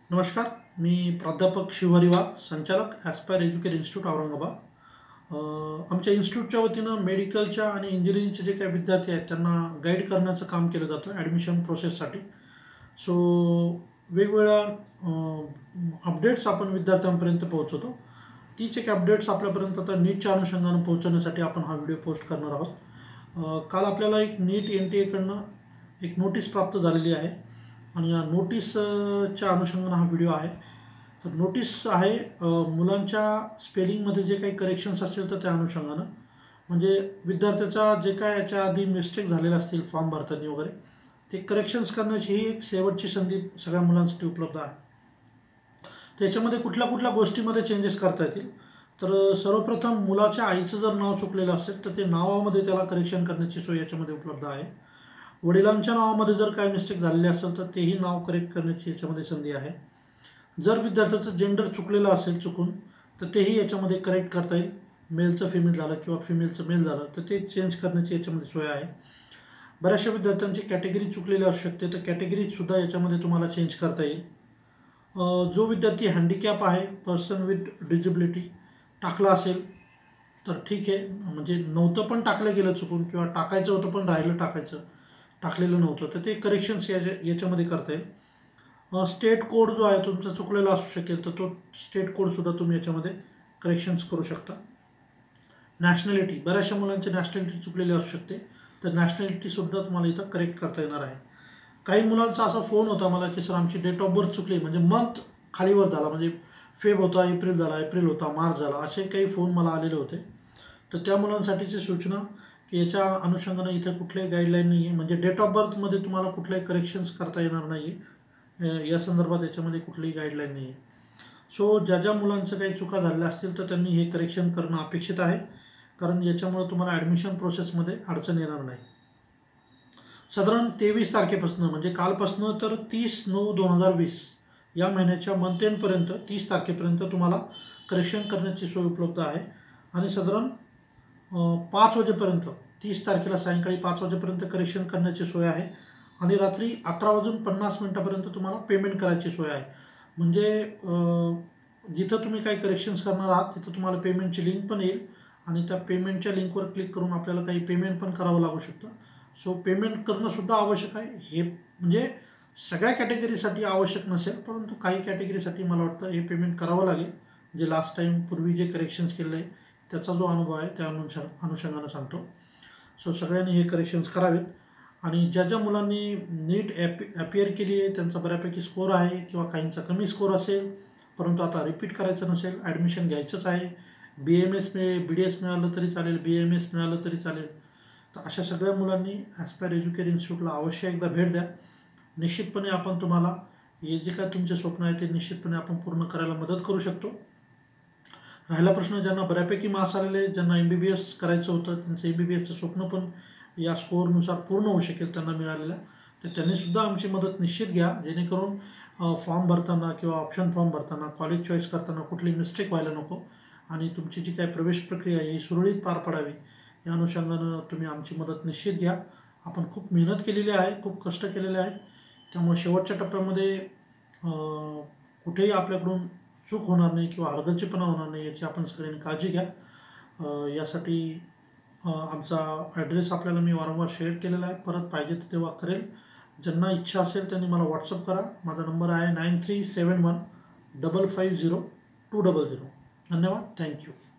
नमस्कार. मी प्राध्यापक शिवहरी वाघ, संचालक ॲस्पायर एज्युकेशन इन्स्टिट्यूट औरंगाबाद. आमच्या इन्स्टिट्यूटच्या वतीनं मेडिकलच्या आणि इंजिनिअरिंगचे जे काही विद्यार्थी आहेत त्यांना गाईड करण्याचं काम केलं जातं ॲडमिशन प्रोसेससाठी. सो वेगवेगळ्या अपडेट्स आपण विद्यार्थ्यांपर्यंत पोहोचवतो. तीच एक अपडेट्स आपल्यापर्यंत आता नीटच्या अनुषंगानं पोहोचवण्यासाठी आपण हा व्हिडिओ पोस्ट करणार आहोत. काल आपल्याला एक नीट NTA एक नोटीस प्राप्त झालेली आहे आणि या नोटीसच्या अनुषंगानं हा व्हिडिओ आहे. तर नोटीस आहे मुलांच्या स्पेलिंगमध्ये जे काही करेक्शन्स असतील तर त्या अनुषंगानं, म्हणजे विद्यार्थ्याचा जे काय याच्या आधी मिस्टेक झालेल्या असतील फॉर्म भरताना वगैरे ते करेक्शन्स करण्याची ही एक शेवटची संधी सगळ्या मुलांसाठी उपलब्ध आहे. त्याच्यामध्ये कुठल्या कुठल्या गोष्टीमध्ये चेंजेस करता येतील. तर सर्वप्रथम मुलाच्या आईचं जर नाव चुकलेलं असेल तर ते नावामध्ये त्याला करेक्शन करण्याची सोय याच्यामध्ये उपलब्ध आहे. वडिलांच्या नावामध्ये जर काय मिस्टेक झालेली असेल तर तेही नाव करेक्ट करण्याची याच्यामध्ये संधी आहे. जर विद्यार्थ्याचं जेंडर चुकलेलं असेल चुकून तर तेही याच्यामध्ये करेक्ट करता येईल. मेलचं फिमेल झालं किंवा फिमेलचं मेल झालं तर ते चेंज करण्याची याच्यामध्ये सोय आहे. बऱ्याचशा विद्यार्थ्यांची कॅटेगरी चुकलेली असू शकते तर कॅटेगरीसुद्धा याच्यामध्ये तुम्हाला चेंज करता येईल. जो विद्यार्थी हँडिकॅप आहे, पर्सन विथ डिजेबिलिटी टाकला असेल तर ठीक आहे, म्हणजे नव्हतं पण टाकलं गेलं चुकून किंवा टाकायचं होतं पण राहिलं टाकलेलं नव्हतं तर ते करेक्शन्स याच्यामध्ये करता येईल. स्टेट कोड जो आहे तुमचा चुकलेला असू शकेल तर तो स्टेट कोडसुद्धा तुम्ही याच्यामध्ये करेक्शन्स करू शकता. नॅशनॅलिटी, बऱ्याचशा मुलांची नॅशनॅलिटी चुकलेली असू शकते तर नॅशनॅलिटीसुद्धा तुम्हाला इथं करेक्ट करता येणार आहे. काही मुलांचा असा फोन होता मला की सर आमची डेट ऑफ बर्थ चुकली, म्हणजे मंथ खालीवर झाला, म्हणजे फेब होता एप्रिल झाला, एप्रिल होता मार्च झाला, असे काही फोन मला आलेले होते. तर त्या मुलांसाठीची सूचना की याच्या अनुषंगानं इथं कुठल्याही गाईडलाईन नाही आहे, म्हणजे डेट ऑफ बर्थमध्ये तुम्हाला कुठल्याही करेक्शन्स करता येणार नाही आहे. या संदर्भात याच्यामध्ये कुठलीही गाईडलाईन नाही आहे. सो ज्या मुलांचं काही चुका झालेल्या असतील तर त्यांनी हे करेक्शन करणं अपेक्षित आहे, कारण याच्यामुळं तुम्हाला ॲडमिशन प्रोसेसमध्ये अडचण येणार नाही. साधारण 23 तारखेपासून, म्हणजे कालपासून तर 30/9/2020 या महिन्याच्या मंथ एंडपर्यंत 30 तारखेपर्यंत तुम्हाला करेक्शन करण्याची सोय उपलब्ध आहे. आणि साधारण 5 वाजेपर्यंत 30 तारखेला सायंकाळी 5 वाजेपर्यंत करेक्शन करण्याची सोय आहे आणि रात्री 11:50 तुम्हाला पेमेंट करायची सोय आहे. म्हणजे जिथं तुम्ही काही करेक्शन्स करणार आहात तिथं तुम्हाला पेमेंटची लिंक पण येईल आणि त्या पेमेंटच्या लिंकवर क्लिक करून आपल्याला काही पेमेंट पण करावं लागू शकतं. सो पेमेंट करणंसुद्धा आवश्यक आहे. हे म्हणजे सगळ्या कॅटेगरीसाठी आवश्यक नसेल, परंतु काही कॅटेगरीसाठी मला वाटतं हे पेमेंट करावं लागेल. जे लास्ट टाईम पूर्वी जे करेक्शन्स केले आहे त्याचा जो अनुभव आहे त्या अनुषंगानं सांगतो. सो सगळ्यांनी हे करेक्शन्स करावेत. आणि ज्या मुलांनी नीट ॲपियर केली आहे त्यांचा बऱ्यापैकी स्कोर आहे किंवा काहींचा कमी स्कोर असेल, परंतु आता रिपीट करायचं नसेल, ॲडमिशन घ्यायचंच आहे, BMS BDS मिळालं तरी चालेल, BMS मिळालं तरी चालेल, तर अशा सगळ्या मुलांनी ॲस्पायर एज्युकेशन इन्स्टिट्यूटला अवश्य एकदा भेट द्या. निश्चितपणे आपण तुम्हाला हे जे काय तुमचे स्वप्न आहे ते निश्चितपणे आपण पूर्ण करायला मदत करू शकतो. राहिला प्रश्न ज्यांना बऱ्यापैकी मार्क्स आलेले, ज्यांना MBBS करायचं होतं, त्यांचं MBBSचं स्वप्न पण या स्कोअरनुसार पूर्ण होऊ शकेल त्यांना मिळालेलं, तर त्यांनीसुद्धा आमची मदत निश्चित घ्या, जेणेकरून फॉर्म भरताना किंवा ऑप्शन फॉर्म भरताना कॉलेज चॉईस करताना कुठली मिस्टेक व्हायला नको आणि तुमची जी काही प्रवेश प्रक्रिया आहे ही सुरळीत पार पडावी. या अनुषंगानं तुम्ही आमची मदत निश्चित घ्या. आपण खूप मेहनत केलेली आहे, खूप कष्ट केलेले आहेत, त्यामुळे शेवटच्या टप्प्यामध्ये कुठेही आपल्याकडून चूक होणार नाही किंवा हलगर्जीपणा होणार नाही याची आपण सगळ्यांनी काळजी घ्या. यासाठी आमचा ॲड्रेस आपल्याला मी वारंवार शेअर केलेला आहे, परत पाहिजे तेव्हा करेल. ज्यांना इच्छा असेल त्यांनी मला व्हॉट्सअप करा. माझा नंबर आहे 9371550200. धन्यवाद. थँक्यू.